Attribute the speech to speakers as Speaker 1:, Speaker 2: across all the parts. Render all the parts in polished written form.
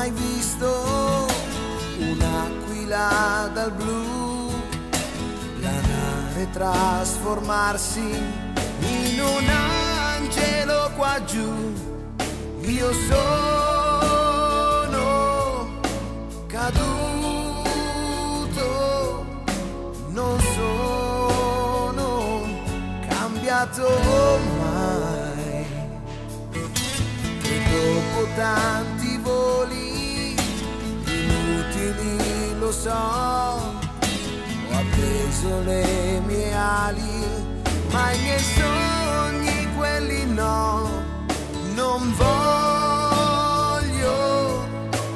Speaker 1: mai visto un'aquila dal blu planare, trasformarsi in un angelo qua giù? Io sono caduto, non sono cambiato mai. E dopo tanti voli inutili, lo so, ho appeso le mie ali, ma i miei sogni quelli no. Non voglio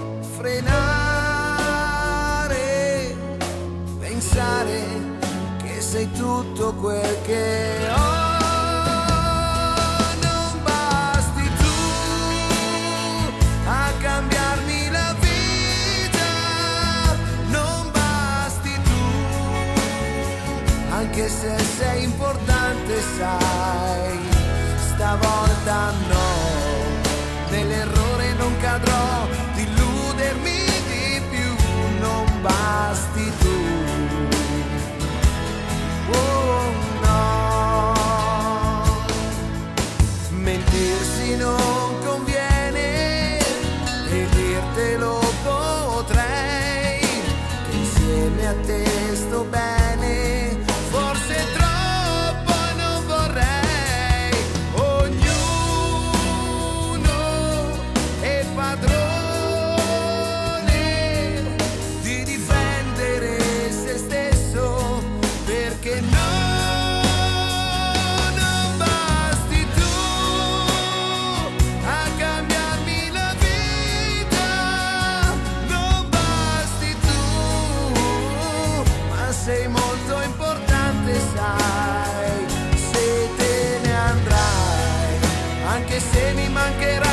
Speaker 1: frenare, pensare che sei tutto quel che ho. Non basti tu a cambiarmi la vita, non basti tu, anche se sei importante, sai, stavolta no. Nell'errore non cadrò di illudermi di più, non basti tu. Oh no, mentirsi non conviene e dirtelo potrei, che insieme a te sto bene, forse troppo non vorrei. Padrone di difendere se stesso, perché no, non basti tu a cambiarmi la vita, non basti tu, ma sei molto importante, sai, se te ne andrai, anche se mi mancherai.